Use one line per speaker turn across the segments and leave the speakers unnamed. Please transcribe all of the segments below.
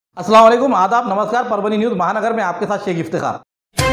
अस्सलाम वालेकुम, आदाब, नमस्कार। परभनी न्यूज़ महानगर में आपके साथ शेख इफ्तिखार।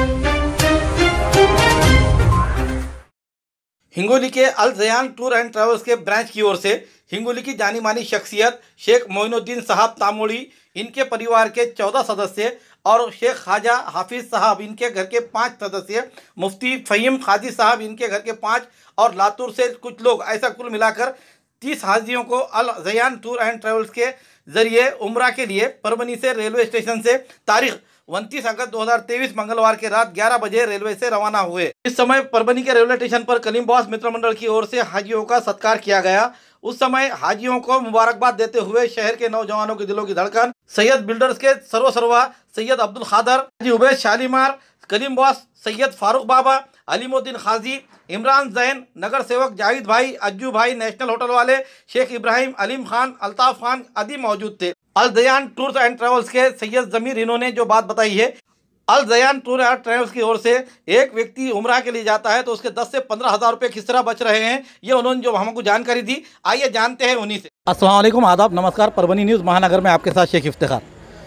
हिंगोली के Al Zayan tour and travels के ब्रांच की ओर से हिंगोली की जानी मानी शख्सियत शेख मोइनुद्दीन साहब तामोड़ी, इनके परिवार के 14 सदस्य और शेख ख्वाजा हाफिज़ साहब, इनके घर के 5 सदस्य, मुफ्ती फ़हीम काजी साहब, इनके घर के 5 और लातूर से कुछ लोग, ऐसा कुल मिलाकर 30 हाजियों को Al Zayan tour and travels के जरिए उम्रा के लिए परभनी से रेलवे स्टेशन से तारीख 29 अगस्त 2023 मंगलवार के रात 11 बजे रेलवे से रवाना हुए। इस समय परभनी के रेलवे स्टेशन पर कलीम बॉस मित्र मंडल की ओर से हाजियों का सत्कार किया गया। उस समय हाजियों को मुबारकबाद देते हुए शहर के नौजवानों के दिलों की धड़कन सैयद बिल्डर्स के सर्वा सैयद अब्दुल खादर, हाजी उबैद शालीमार, कलीम बॉस सैयद फारूक बाबा, अलीमुद्दीन खाजी, इमरान जैन, नगर सेवक जाहिद भाई, अज्जू भाई, नेशनल होटल वाले शेख इब्राहिम, अलीम खान, अल्ताफ खान आदि मौजूद थे। Al Zayan tours and travels के सैयद जमीर, इन्होंने जो बात बताई है, Al Zayan tour and travels की ओर से एक व्यक्ति उम्रा के लिए जाता है तो उसके 10 से 15 हज़ार रुपये किस तरह बच रहे हैं, ये उन्होंने जो हमको जानकारी दी, आइए जानते हैं उन्हीं से। अस्सलाम वालेकुम, आदाब, नमस्कार। परभनी न्यूज़ महानगर में आपके साथ शेख इफ्तिखार।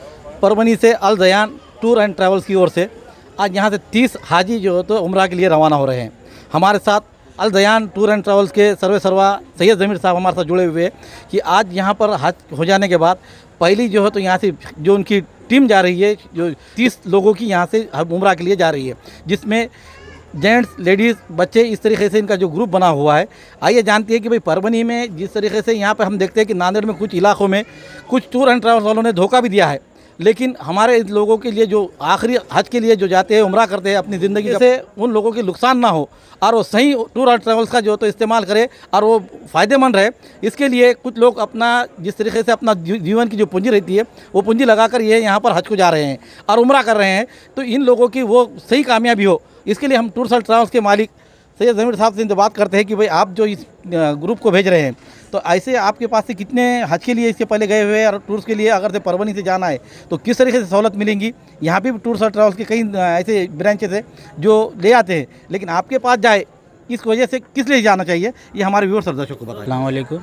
परभनी से Al Zayan tour and travels की ओर से आज यहाँ से 30 हाजी जो तो उम्रा के लिए रवाना हो रहे हैं। हमारे साथ Al Zayan tour and travels के सर्वा सैयद जमीर साहब हमारे साथ जुड़े हुए कि आज यहाँ पर हज हो जाने के बाद पहली जो है तो यहाँ से जो उनकी टीम जा रही है, जो 30 लोगों की यहाँ से उम्रा के लिए जा रही है, जिसमें जेंट्स, लेडीज़, बच्चे, इस तरीके से इनका जो ग्रुप बना हुआ है। आइए जानते हैं कि भाई परभनी में जिस तरीके से यहाँ पर हम देखते हैं कि नांदेड़ में कुछ इलाकों में कुछ टूर एंड ट्रैवल्स वालों ने धोखा भी दिया है, लेकिन हमारे लोगों के लिए जो आखिरी हज के लिए जो जाते हैं, उम्रा करते हैं, अपनी ज़िंदगी से उन लोगों के नुकसान ना हो और वो सही टूर और ट्रैवल्स का जो तो इस्तेमाल करे और वो फ़ायदेमंद रहे, इसके लिए कुछ लोग अपना जिस तरीके से अपना जीवन की जो पूंजी रहती है वो पूंजी लगाकर ये यहाँ पर हज को जा रहे हैं और उम्रा कर रहे हैं। तो इन लोगों की वो सही कामयाबी हो, इसके लिए हम टूर्स और ट्रैवल्स के मालिक सैयद जमीर साहब से बात करते हैं कि भाई आप जो इस ग्रुप को भेज रहे हैं, तो ऐसे आपके पास से कितने हज के लिए इसके पहले गए हुए और टूर्स के लिए अगर से परभनी से जाना है तो किस तरीके से सहूलत मिलेंगी। यहाँ पे भी टूर्स और ट्रैवल्स के कई ऐसे ब्रांचेस है जो ले आते हैं, लेकिन आपके पास जाए इस वजह से किस लिए जाना चाहिए, ये हमारे व्यूअर्स और दर्शकों को बताएं।
अस्सलाम वालेकुम,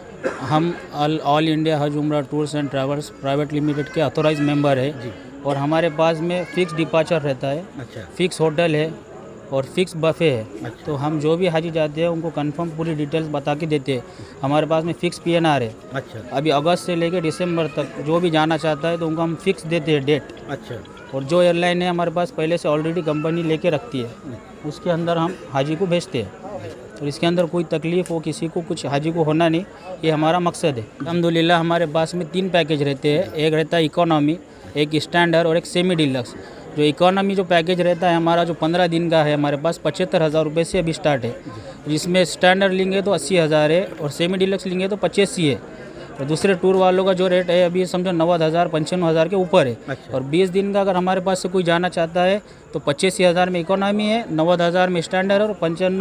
हम ऑल इंडिया हज उम्रा tours and travels private limited के ऑथोराइज मेंबर है जी। और हमारे पास में फ़िक्स डिपार्चर रहता है, अच्छा, फ़िक्स होटल है और फिक्स बफ़े है। अच्छा। तो हम जो भी हाजी जाते हैं उनको कंफर्म पूरी डिटेल्स बता के देते हैं। हमारे पास में फ़िक्स PNR है। अच्छा। अभी अगस्त से लेकर दिसंबर तक जो भी जाना चाहता है तो उनको हम फिक्स देते हैं डेट। अच्छा। और जो एयरलाइन है हमारे पास पहले से ऑलरेडी कंपनी लेके रखती है, उसके अंदर हम हाजी को भेजते हैं और इसके अंदर कोई तकलीफ़ हो, किसी को कुछ हाजी को होना नहीं, ये हमारा मकसद है। अल्हम्दुलिल्लाह हमारे पास में 3 पैकेज रहते हैं, एक रहता है इकोनॉमी, एक स्टैंडर्ड और एक सेमी डिलक्स। जो इकोनॉमी जो पैकेज रहता है हमारा जो 15 दिन का है, हमारे पास 75,000 रुपये से अभी स्टार्ट है, जिसमें स्टैंडर्ड लेंगे तो 80,000 है और सेमी डिलक्स लेंगे तो 85 है। और दूसरे टूर वालों का जो रेट है अभी समझो 90,000 95,000 के ऊपर है। अच्छा। और 20 दिन का अगर हमारे पास से कोई जाना चाहता है तो 85,000 में इकोनॉमी है, 90,000 में स्टैंडर्ड है और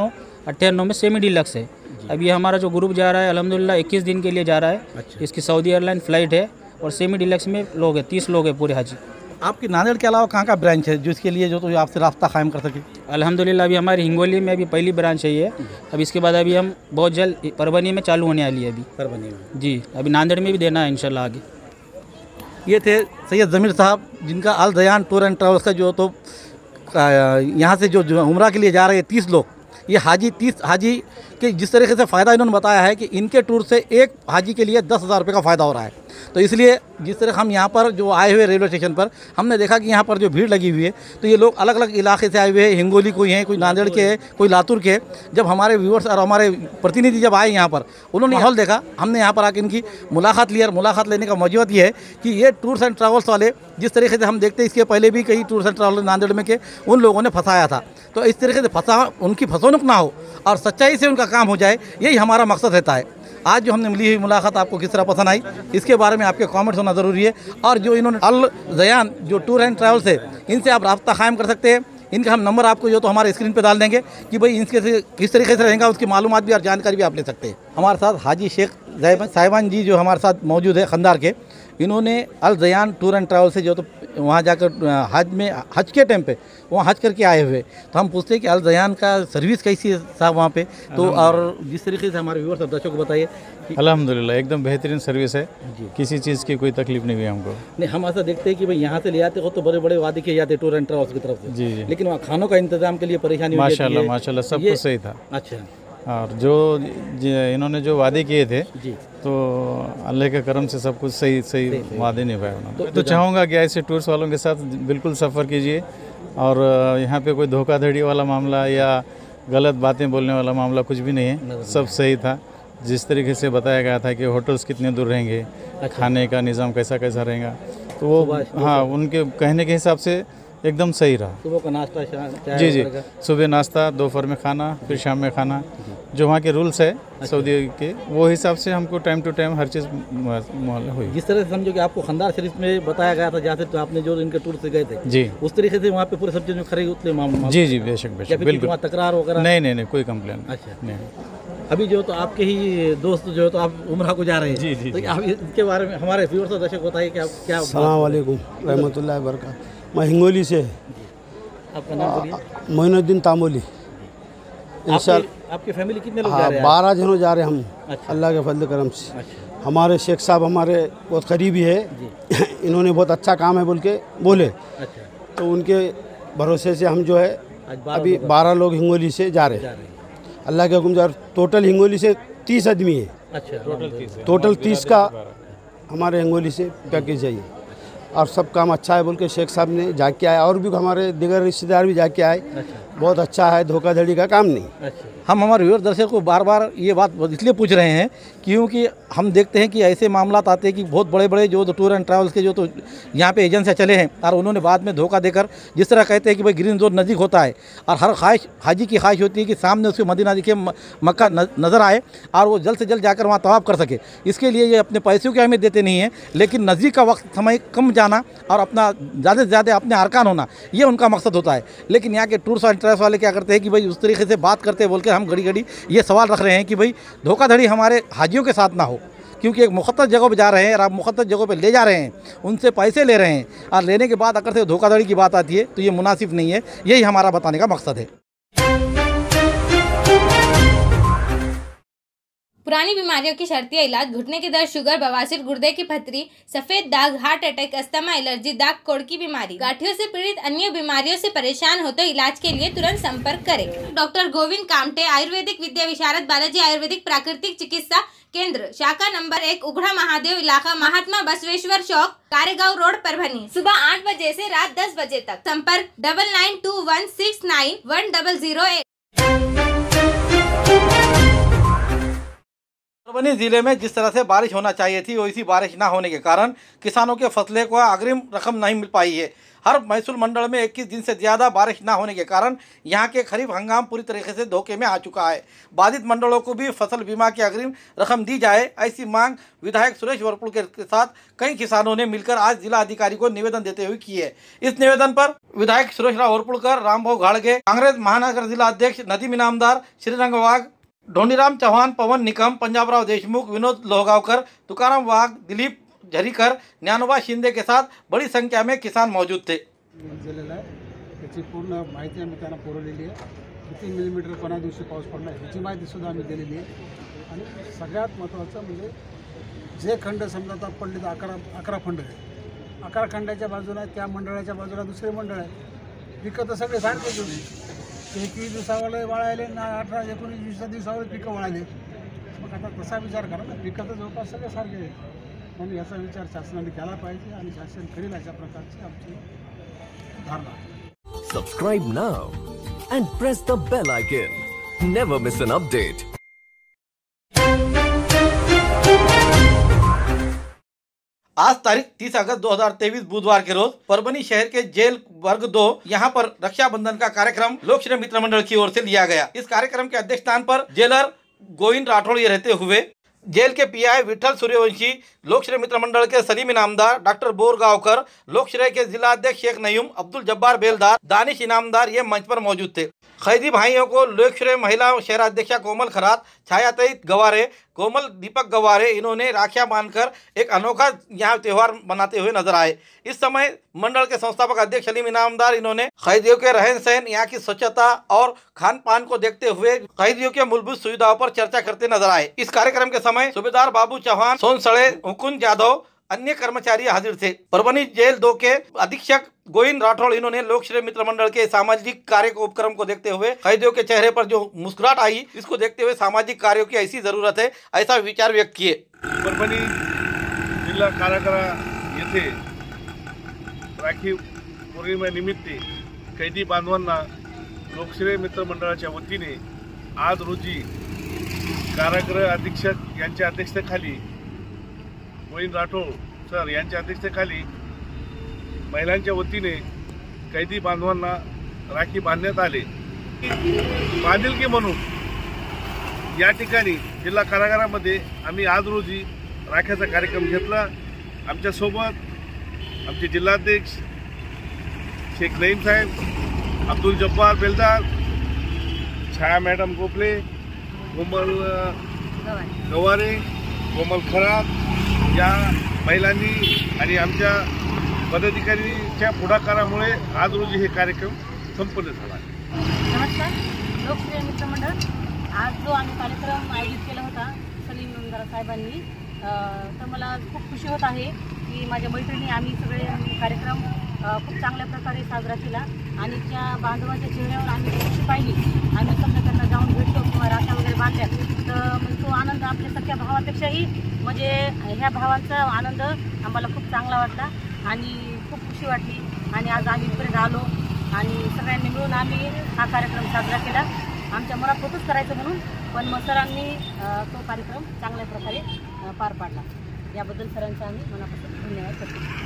95-98 में सेमी डिलक्स है। अभी हमारा जो ग्रुप जा रहा है अल्हम्दुलिल्लाह 21 दिन के लिए जा रहा है। अच्छा। इसकी सऊदी एयरलाइन फ़्लाइट है और सेमी डिलक्स में लोग हैं, 30 लोग हैं पूरे हाजी।
आपकी नांदेड़ के अलावा कहाँ का ब्रांच है जिसके लिए जो तो आपसे रास्ता कायम कर सके?
अल्हम्दुलिल्लाह अभी हमारी हिंगोली में अभी पहली ब्रांच है ये। अब इसके बाद अभी हम बहुत जल्द परभनी में चालू होने वाली है अभी परभनी में जी। अभी नांदेड़ में भी देना है इंशाल्लाह आगे।
ये थे सैयद जमीर साहब, जिनका Al Zayan tour and travels का जो तो यहाँ से जो उम्रा के लिए जा रहे हैं 30 लोग, ये हाजी 30 हाजी के जिस तरीके से फ़ायदा इन्होंने बताया है कि इनके टूर से एक हाजी के लिए 10,000 रुपये का फ़ायदा हो रहा है। तो इसलिए जिस तरह हम यहाँ पर जो आए हुए रेलवे स्टेशन पर हमने देखा कि यहाँ पर जो भीड़ लगी हुई है, तो ये लोग अलग अलग इलाके से आए हुए हैं, हिंगोली कोई हैं, कोई नांदेड़ के हैं, कोई लातूर के। जब हमारे व्यूअर्स और हमारे प्रतिनिधि जब आए यहाँ पर, उन्होंने माहौल देखा, हमने यहाँ पर आकर इनकी मुलाकात ली और मुलाकात लेने का मौजूद ये है कि ये टूर्स एंड ट्रैवल्स वाले जिस तरीके से हम देखते हैं, इसके पहले भी कई टूर्स एंड ट्रैवल्स नांदेड़ में के उन लोगों ने फंसाया था, तो इस तरीके से उनकी फंसौनुक ना हो और सच्चाई से उनका काम हो जाए, यही हमारा मकसद रहता है। आज जो हमने मिली हुई मुलाकात आपको किस तरह पसंद आई, इसके बारे में आपके कमेंट्स होना ज़रूरी है। और जो इन्होंने अल ज़यान जो टूर एंड ट्रैवल्स है, इनसे आप राब्ता कायम कर सकते हैं। इनका हम नंबर आपको जो तो हमारे स्क्रीन पे डाल देंगे कि भाई इनके से किस तरीके से रहेगा, उसकी मालूमात भी और जानकारी भी आप ले सकते हैं। हमारे साथ हाजी शेख साहिबान जी जो हमारे साथ मौजूद है खंदार के, इन्होंने Al Zayan tour and travel से जो तो वहाँ जाकर हज के टाइम पे वहाँ हज करके आए हुए, तो हम पूछते हैं कि अल रयान का सर्विस कैसी है साहब वहाँ पे, तो और जिस तरीके से हमारे व्यूअर्स और दर्शकों को बताइए।
अल्हम्दुलिल्लाह एकदम बेहतरीन सर्विस है, किसी चीज़ की कोई तकलीफ नहीं हुई हमको।
नहीं, हम ऐसा देखते हैं कि भाई यहाँ से ले आते हो तो बड़े बड़े वादे किए जाते टूर एंड ट्रैवल्स की तरफ से,
जी जी,
लेकिन वहाँ खानों का इंतजाम के लिए परेशानी
माशाल्लाह माशाल्लाह सब कुछ सही था।
अच्छा,
और जो इन्होंने जो वादे किए थे
जी,
तो अल्लाह के करम से सब कुछ सही वादे निभाए उन्होंने। तो चाहूँगा कि ऐसे टूर्स वालों के साथ बिल्कुल सफ़र कीजिए, और यहाँ पे कोई धोखाधड़ी वाला मामला या गलत बातें बोलने वाला मामला कुछ भी नहीं है, सब सही था। जिस तरीके से बताया गया था कि होटल्स कितने दूर रहेंगे, खाने का निज़ाम कैसा रहेगा, तो वो हाँ उनके कहने के हिसाब से एकदम सही रहा।
सुबह का नाश्ता,
जी जी, सुबह नाश्ता, दोपहर में खाना, फिर शाम में खाना, जो वहाँ के रूल्स है सऊदी के, वो हिसाब से हमको टाइम टू टाइम हर चीज़ हुई।
जिस तरह से समझो कि आपको खंदार शरीफ में बताया गया था, जहाँ से तो आपने जो इनके टूर से गए थे,
जी,
उस तरीके से वहाँ पे पूरे सब चीज़ में खड़े उतरे मामला।
जी जी, बेशक बिल्कुल,
तकरार वगैरह
नहीं कोई कंप्लेन।
अच्छा,
नहीं।
अभी जो तो आपके ही दोस्त जो तो आप उम्रा को जा रहे हैं,
जी जी,
तो आप इसके बारे में हमारे व्यूअर्स और दर्शक बताइए कि आप क्या।
अस्सलाम वालेकुम रहमतुल्लाहि व बरकातहू। मैं हिंगोली से,
आपका नाम बोलिए।
मोइनुद्दीन तामोली।
आपकी फैमिली कितने लोग जा रहे हैं?
12 जनों जा रहे हैं हम।
अच्छा।
अल्लाह के फजल करम से।
अच्छा।
हमारे शेख साहब हमारे बहुत करीबी है, इन्होंने बहुत अच्छा काम है बोल के बोले,
अच्छा,
तो उनके भरोसे से हम जो है अभी 12 लोग हिंगोली से जा रहे हैं। अल्लाह के हुक्म से। टोटल हिंगोली से 30 आदमी है।
अच्छा,
टोटल 30 का हमारे हिंगोली से पैकेज चाहिए, और सब काम अच्छा है बोल के शेख साहब ने जाके आए, और भी हमारे दिगर रिश्तेदार भी जाके आए। बहुत अच्छा है, धोखाधड़ी का काम नहीं।
अच्छा। हम हमारे व्यूअर दर्शक को बार बार ये बात इसलिए पूछ रहे हैं क्योंकि हम देखते हैं कि ऐसे मामलात आते हैं कि बहुत बड़े बड़े जो टूर एंड ट्रैवल्स के जो तो यहाँ पे एजेंसियाँ चले हैं, और उन्होंने बाद में धोखा देकर जिस तरह कहते हैं कि भाई ग्रीन जोन नज़दीक होता है, और हर ख्वाहिश हाजी की ख्वाहिश होती है कि सामने उसके मदीना दिखे, मक्का नज़र आए, और वो जल्द से जल्द जाकर वहाँ तवाफ़ कर सके। इसके लिए ये अपने पैसों की अहमियत देते नहीं हैं, लेकिन नज़दीक का वक्त समय कम जाना और अपना ज़्यादा से ज़्यादा अपने अरकान होना, ये उनका मकसद होता है। लेकिन यहाँ के टूर्स एंड ट्रैवल्स वाले क्या करते हैं कि भाई उस तरीके से बात करते बोल के हम घड़ी ये सवाल रख रहे हैं कि भाई धोखाधड़ी हमारे हाजियों के साथ ना हो, क्योंकि एक मुक़द्दस जगह पे जा रहे हैं और आप मुक़द्दस जगह पे ले जा रहे हैं, उनसे पैसे ले रहे हैं, और लेने के बाद अगर से धोखाधड़ी की बात आती है तो ये मुनासिब नहीं है। यही हमारा बताने का मकसद है।
पुरानी बीमारियों की शर्तिया इलाज, घुटने के दर्द, शुगर, बवासीर, गुर्दे की पथरी, सफेद दाग, हार्ट अटैक, अस्थमा, एलर्जी, दाग कोड़ की बीमारी, गांठियों से पीड़ित अन्य बीमारियों से परेशान हो तो इलाज के लिए तुरंत संपर्क करें। डॉक्टर गोविंद कामटे, आयुर्वेदिक विद्या विशारद, बालाजी आयुर्वेदिक प्राकृतिक चिकित्सा केंद्र, शाखा नंबर 1, उघड़ा महादेव, इलाका महात्मा बसवेश्वर चौक, कारेगांव रोड, परभनी। सुबह 8 बजे से रात 10 बजे तक। संपर्क 9921691008।
परभनी जिले में जिस तरह से बारिश होना चाहिए थी वैसी बारिश ना होने के कारण किसानों के फसलों को अग्रिम रकम नहीं मिल पाई है। हर महसूल मंडल में 21 दिन से ज़्यादा बारिश ना होने के कारण यहाँ के खरीफ हंगाम पूरी तरीके से धोखे में आ चुका है। बाधित मंडलों को भी फसल बीमा की अग्रिम रकम दी जाए, ऐसी मांग विधायक सुरेश वरपुल के साथ कई किसानों ने मिलकर आज जिला अधिकारी को निवेदन देते हुए की है। इस निवेदन पर विधायक सुरेश वरपुलकर, रामभाऊ घाड़गे, कांग्रेस महानगर जिला अध्यक्ष नदीम इनामदार, श्रीरंग वाघ, ढोंडीराम चौहान, पवन निकम, पंजाबराव देशमुख, विनोद लोहगावकर, तुकाराम वाघ, दिलीप झरीकर, ज्ञानोबा शिंदे के साथ बड़ी संख्या में किसान मौजूद थे।
त्याची पूर्ण माहिती आम्ही त्यांना पुरवलेली आहे। किती मिलीमीटर कोणा दिवशी पाऊस पडणार ह्याची माहिती सुद्धा आम्ही दिलेली आहे। आणि सगळ्यात महत्त्वाचं म्हणजे जे खंड समजा आता पडले तर 11 खंड आहे, 11 खंडाच्या बाजूला त्या मंडळाच्या बाजूला दुसरे मंडळ आहे। पिकं तर सगळे सारखेच होते, 21 दिवसावाले वाळायले ना 18-19 दिवसावर पिकं वाळायले। मग आता तसा विचार करा ना, पिकं तर जवळपास सगळे सारखे आहेत, म्हणून याचा विचार शासनाने केला पाहिजे आणि शासन करेल अशा प्रकारची आमची धारणा आहे।
Subscribe now and press the bell icon. Never miss an update.
आज तारीख 30 अगस्त 2023 बुधवार के रोज परभनी शहर के जेल वर्ग 2 यहाँ पर रक्षाबंधन का कार्यक्रम लोकश्रय मित्र मंडल की ओर से लिया गया। इस कार्यक्रम के अध्यक्ष स्थान पर जेलर गोविंद राठौड़ ये रहते हुए जेल के पीआई विठल सूर्यवंशी, लोकश्रय मित्र मंडल के सलीम इनामदार, डॉक्टर बोरगांवकर, लोकश्रय के जिला अध्यक्ष शेख नयूम, अब्दुल जब्बार बेलदार, दानिश इनामदार ये मंच पर मौजूद थे। कैदी भाइयों को लोकश्रय महिला शहराध्यक्षा कोमल खरात, छायातीत गवारे, कोमल दीपक गवारे, इन्होंने राखियां बांधकर एक अनोखा यहाँ त्यौहार मनाते हुए नजर आए। इस समय मंडल के संस्थापक अध्यक्ष सलीम इनामदार इन्होंने कैदियों के रहन सहन, यहाँ की स्वच्छता और खान पान को देखते हुए कैदियों के मूलभूत सुविधाओं पर चर्चा करते नजर आए। इस कार्यक्रम के समय सूबेदार बाबू चौहान, सोनसड़े, हुकुन यादव, अन्य कर्मचारी हाजिर थे। परभनी जेल 2 के अधीक्षक गोविंद राठौड़ इन्होंने लोकश्रेय मित्र मंडल के सामाजिक कार्य को उपक्रम को देखते हुए कैदियों के चेहरे पर जो मुस्कुराहट आई, इसको देखते हुए सामाजिक कार्यों की ऐसी जरूरत है, ऐसा विचार व्यक्त किए।
परभणी जिल्हा कारागृह येथे राखी पौर्णिमेनिमित्त कैदी बांधवांना लोकश्रेय मित्र मंडळाच्या वतीने आज रोजी कारागृह अधीक्षक यांच्या अध्यक्षतेखाली गोविंद राठोड सर यांच्या अध्यक्षतेखाली महिलांच्या वतीने कैदी बांधवांना राखी बांधण्यात आले। बांधिलकी म्हणून या ठिकाणी जिल्हा कारागृहामध्ये आम्ही आज रोजी राख्याचा कार्यक्रम घेतला। आमच्यासोबत आमचे जिल्हाध्यक्ष शेख नईम साहेब, अब्दुल जब्बार बेलदार, छाया मॅडम गोपले, कोमल गवारे, कोमल खरात या महिलांनी आणि आमच्या पदाधिकारीच्या पुढाकारामुळे आज रोजी हे कार्यक्रम संपन्न झाला।
नमस्कार, लोकश्रेय मित्र मंडळ आज जो आम्ही कार्यक्रम आयोजित केला होता सलीम इनामदार साहेबांनी, तर मला खूप खुशी होत आहे की माझ्या मैत्रिणी आम्ही सगळे कार्यक्रम खूप चांगल्या प्रकारे साजरा केला आणि त्या बांधवांच्या चेहऱ्यावर आम्ही खुशी पाहिली। आम्ही समजा त्यांना जाऊन भेटलो किंवा राख्या वगैरे बांधल्या तर तो आनंद आपल्या सख्या भावापेक्षाही म्हणजे ह्या भावांचा आनंद आम्हाला खूप चांगला वाटला आणि खूप खुशी वाटली आणि आज आम्ही इथपर्यंत आलो आणि सगळ्यांनी मिळून आम्ही हा कार्यक्रम साजरा केला। आमच्या मनात होतंच करायचं म्हणून, पण मग सरांनी तो कार्यक्रम चांगल्या प्रकारे पार पाडला। याबद्दल सरांचा आम्ही मनापासून धन्यवाद करतो।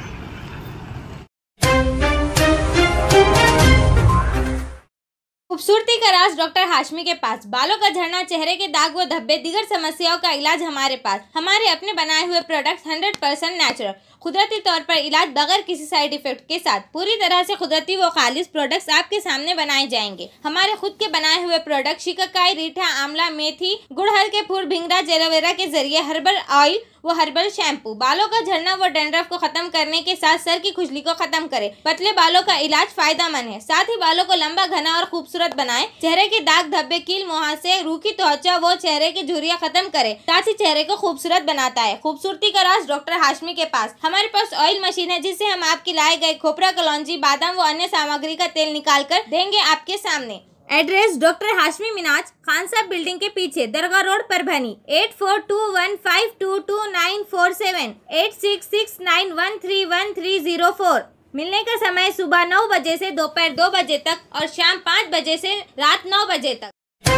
खूबसूरती का राज डॉक्टर हाशमी के पास। बालों का झड़ना, चेहरे के दाग व धब्बे, दीगर समस्याओं का इलाज हमारे पास। हमारे अपने बनाए हुए प्रोडक्ट 100% नेचुरल, कुदरती तौर पर इलाज बगैर किसी साइड इफेक्ट के साथ पूरी तरह से कुदरती व खालिश प्रोडक्ट्स आपके सामने बनाए जाएंगे। हमारे खुद के बनाए हुए प्रोडक्ट शिकाकाई, रीठा, आंवला, मेथी, गुड़हल के फूल, भिंगराज, एलोवेरा के जरिए हर्बल ऑयल वो हर्बल शैम्पू बालों का झड़ना व डैंड्रफ को खत्म करने के साथ सर की खुजली को खत्म करे। पतले बालों का इलाज फायदेमंद है, साथ ही बालों को लंबा, घना और खूबसूरत बनाए। चेहरे के दाग धब्बे, कील, मुहासे, रूखी त्वचा वो चेहरे की झुर्रियां खत्म करे, साथ ही चेहरे को खूबसूरत बनाता है। खूबसूरती का राज डॉक्टर हाशमी के पास। हमारे पास ऑयल मशीन है जिससे हम आपकी लाए गए खोपरा, कलौंजी, बादाम व अन्य सामग्री का तेल निकाल कर देंगे आपके सामने। Address doctor Hashmi Minaj, Khan Sahab building के पीछे, दरगाह रोड, परभनी। 8421522947, 8669131304। मिलने का समय सुबह 9 बजे से दोपहर 2 बजे तक और शाम 5 बजे से रात 9 बजे तक।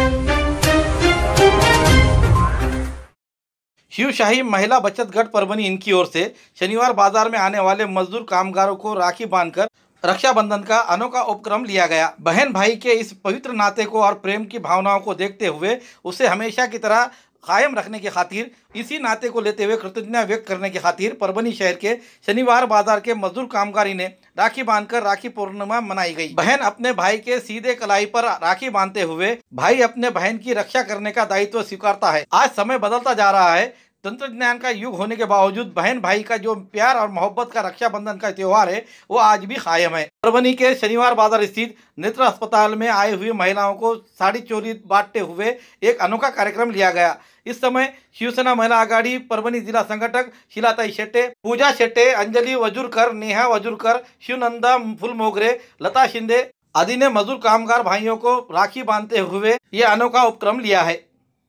शिवशाही महिला बचत गट परभनी इनकी ओर से शनिवार बाजार में आने वाले मजदूर कामगारों को राखी बांधकर रक्षाबंधन का अनोखा उपक्रम लिया गया। बहन भाई के इस पवित्र नाते को और प्रेम की भावनाओं को देखते हुए उसे हमेशा की तरह कायम रखने की खातिर, इसी नाते को लेते हुए कृतज्ञता व्यक्त करने की खातिर परभनी शहर के शनिवार बाजार के मजदूर कामगारी ने राखी बांधकर राखी पूर्णिमा मनाई गई। बहन अपने भाई के सीधे कलाई पर राखी बांधते हुए भाई अपने बहन की रक्षा करने का दायित्व स्वीकारता है। आज समय बदलता जा रहा है, तंत्रज्ञान का युग होने के बावजूद बहन भाई का जो प्यार और मोहब्बत का रक्षाबंधन का त्यौहार है वो आज भी कायम है। परभनी के शनिवार बाजार स्थित नेत्र अस्पताल में आई हुई महिलाओं को साड़ी चोली बांटते हुए एक अनोखा कार्यक्रम लिया गया। इस समय शिवसेना महिला आघाड़ी परभनी जिला संगठक शीलाताई शेट्टे, पूजा शेट्टे, अंजलि वजूरकर, नेहा वजूरकर, शिवनंदा फुलमोगरे, लता शिंदे आदि ने मजदूर कामगार भाइयों को राखी बांधते हुए ये अनोखा उपक्रम लिया है।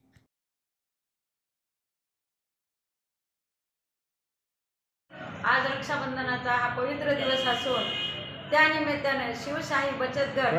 आज रक्षाबंधनाचा हा पवित्र दिवस असून त्या निमित्ताने शिवशाही बचत गट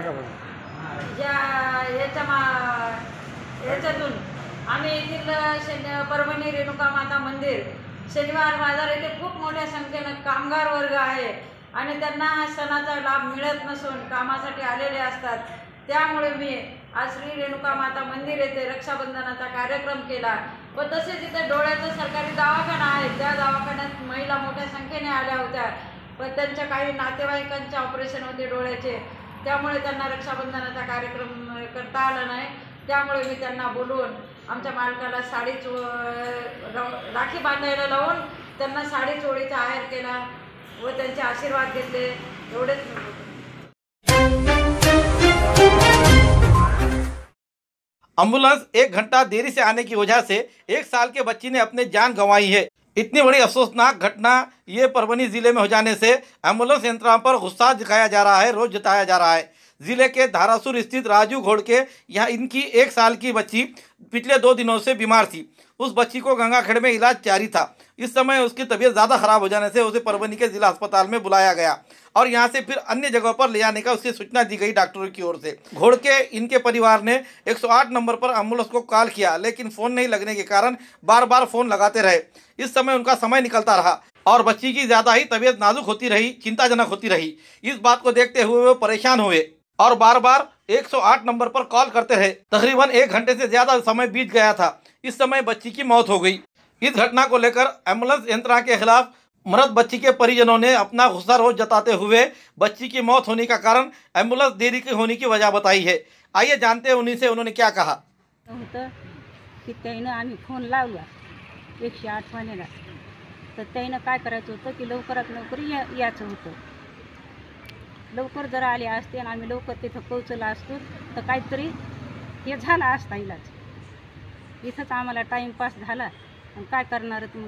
याच्यातून आम्ही येथील परभणी रेणुका माता मंदिर शनिवार बाजार येथे खूप मोठ्या संख्येने कामगार वर्ग आहे आणि त्यांना हा सणाचा लाभ मिळत नसून कामासाठी आलेले असतात। त्यामुळे मी आज श्री रेणुका माता मंदिर येथे रक्षाबंधनाचा कार्यक्रम केला व तसेच इथे डोळ्याचा सरकारी दवाखाना आहे, त्या दवाखान्यात महिला मोठ्या संख्येने आल्या होत्या, पण त्यांच्या काही नातेवाईकांचे ऑपरेशन होते डोळ्याचे, त्यामुळे त्यांना रक्षाबंधनाचा कार्यक्रम करता आला नाही। त्यामुळे मी त्यांना बोलवून आमच्या मालकाला राखी बांधायला लावून त्यांना साडी चोळीचा आहेर केला व त्यांचे आशीर्वाद घेतले एवढेच।
एम्बुलेंस 1 घंटा देरी से आने की वजह से 1 साल के बच्ची ने अपनी जान गंवाई है। इतनी बड़ी अफसोसनाक घटना ये परभनी जिले में हो जाने से एम्बुलेंस यंत्रणा पर गुस्सा दिखाया जा रहा है, रोज जताया जा रहा है। जिले के धारासुर स्थित राजू घोड़के यहाँ इनकी 1 साल की बच्ची पिछले 2 दिनों से बीमार थी। उस बच्ची को गंगाखेड़ में इलाज जारी था। इस समय उसकी तबीयत ज़्यादा खराब हो जाने से उसे परभनी के जिला अस्पताल में बुलाया गया और यहाँ से फिर अन्य जगहों पर ले जाने का उसकी सूचना दी गई डॉक्टरों की ओर से। घोड़के इनके परिवार ने 108 नंबर पर एम्बुलेंस को कॉल किया, लेकिन फ़ोन नहीं लगने के कारण बार बार फ़ोन लगाते रहे। इस समय उनका समय निकलता रहा और बच्ची की ज़्यादा ही तबीयत नाजुक होती रही, चिंताजनक होती रही। इस बात को देखते हुए वो परेशान हुए और बार बार 108 नंबर पर कॉल करते रहे। तकरीबन 1 घंटे से ज़्यादा समय बीत गया था। इस समय बच्ची की मौत हो गई। इस घटना को लेकर एम्बुलेंस यंत्रणा के खिलाफ मृत बच्ची के परिजनों ने अपना गुस्सा रोज जताते हुए बच्ची की मौत होने का कारण एम्बुलेंस देरी की होने की वजह बताई है। आइए जानते हैं उन्हीं से उन्होंने क्या कहा।
होतं की त्यानं आम्ही फोन लावला 108 वाल्याला, तर त्यानं काय करायचं होतं की लवकरात लवकर यायचं होतं। लवकर जर आले असते आणि आम्ही लवकर तिथं पोहोचलो असतो तर काहीतरी हे झाला असता इलाज। इथंच आम्हाला टाईमपास झाला आणि काय करणार तुम्ही।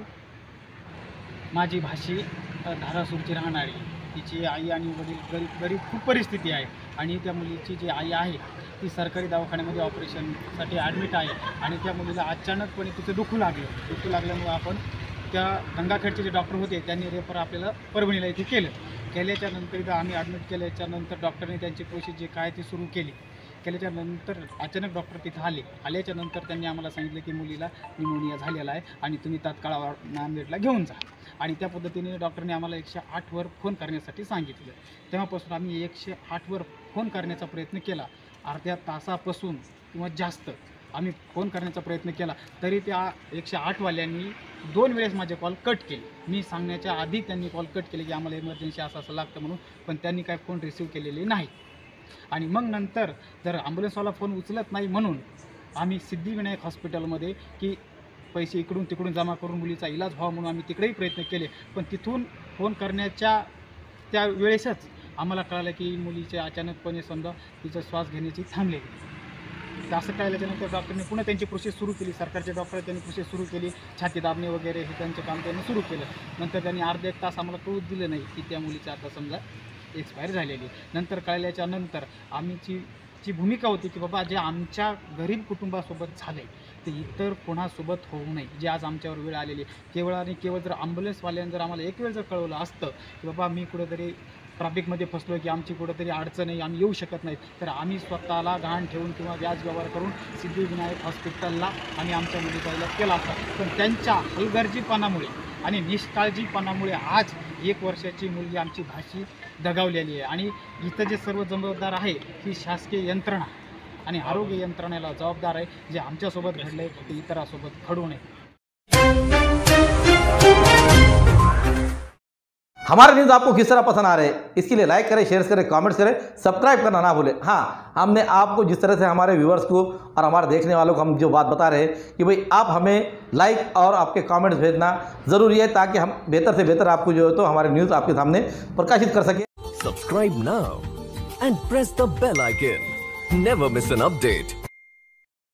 माझी भाची धारासूरची राहणारी, तिची आई आणि वडील गरीब खूप परिस्थिती आहे आणि त्या मुलीची जी आई आहे ती सरकारी दवाखान्यामध्ये ऑपरेशनसाठी ॲडमिट आहे आणि त्या मुलीला अचानकपणे तिचं दुखू लागल्यामुळे आपण त्या गंगाखेडचे जे डॉक्टर होते त्यांनी रेफर आपल्याला परभणीला इथे केल्याच्या नंतर इथं आम्ही ॲडमिट केल्याच्या नंतर डॉक्टरने त्यांची प्रोसेस जे काय ती सुरू केल्याच्या नंतर अचानक डॉक्टर तिथं आल्याच्या नंतर त्यांनी आम्हाला सांगितलं की मुलीला निमोनिया झालेला आहे आणि तुम्ही तात्काळ नांदेडला घेऊन जा आणि त्या पद्धतीने डॉक्टरने आम्हाला 108वर फोन करण्यासाठी सांगितलं। तेव्हापासून आम्ही 108वर फोन करण्याचा प्रयत्न केला। अर्ध्या तासापासून किंवा जास्त आम्ही फोन करण्याचा प्रयत्न केला तरी त्या 108 वाल्यांनी 2 वेळेस माझे कॉल कट केले। मी सांगण्याच्या आधी त्यांनी कॉल कट केले की आम्हाला इमर्जन्सी असं लागतं म्हणून, पण त्यांनी काय फोन रिसीव्ह केलेले नाही। आणि मग नंतर जर ॲम्ब्युलन्सवाला फोन उचलत नाही म्हणून आम्ही सिद्धिविनायक हॉस्पिटलमध्ये की पैसे इकडून तिकडून जमा करून मुलीचा इलाज व्हावा म्हणून आम्ही तिकडेही प्रयत्न केले, पण तिथून फोन करण्याच्या त्या वेळेसच आम्हाला कळलं की मुलीचे अचानकपणे समजा तिचा श्वास घेण्याची थांबलेली। असं कळल्याच्यानंतर डॉक्टरने पुन्हा त्यांची प्रोसेस सुरू केली। सरकारचे डॉक्टर त्यांनी प्रोसेस सुरू केली, छाती दाबणे वगैरे हे त्यांचं काम त्यांनी सुरू केलं। नंतर त्यांनी अर्धा 1 तास आम्हाला कळूच दिलं नाही की त्या मुलीचं आता समजा एक्सपायर झालेली। नंतर कळल्याच्या नंतर आमची जी भूमिका होती की बाबा जे आमच्या गरीब कुटुंबासोबत झाले ते इतर कोणासोबत होऊ नये, जे आज आमच्यावर वेळ आलेली केवळ आणि केवळ जर ॲम्ब्युलन्सवाल्यांनी जर आम्हाला एक वेळ जर कळवलं असतं की बाबा मी कुठेतरी ट्रॅफिकमध्ये फसलो की आमची कुठेतरी अडचण आहे, आम्ही येऊ शकत नाही, तर आम्ही स्वतःला गहाण ठेवून किंवा व्याज व्यवहार करून सिद्धिविनायक हॉस्पिटलला आम्ही आमच्या मुलीचा इलाज केला असता। पण त्यांच्या हलगर्जीपणामुळे आणि निष्काळजीपणामुळे आज 1 वर्षाची मुलगी आमची भाची दगावलेली आहे आणि इथं जे सर्व जबाबदार आहे ही शासकीय यंत्रणा आणि आरोग्य यंत्रणेला जबाबदार आहे। जे आमच्यासोबत घडलं आहे ते इतरांसोबत घडू नये।
हमारे न्यूज़ आपको किस तरह पसंद आ रहे हैं, इसके लिए लाइक करें, शेयर करें, कमेंट्स करें, सब्सक्राइब करना ना भूलें। हाँ, हमने आपको जिस तरह से हमारे व्यूअर्स को और हमारे देखने वालों को हम जो बात बता रहे हैं कि भाई आप हमें लाइक और आपके कमेंट्स भेजना ज़रूरी है ताकि हम बेहतर से बेहतर आपको जो है तो हमारे न्यूज़ आपके सामने प्रकाशित कर सकें।
Subscribe now and press the bell icon. Never miss an update.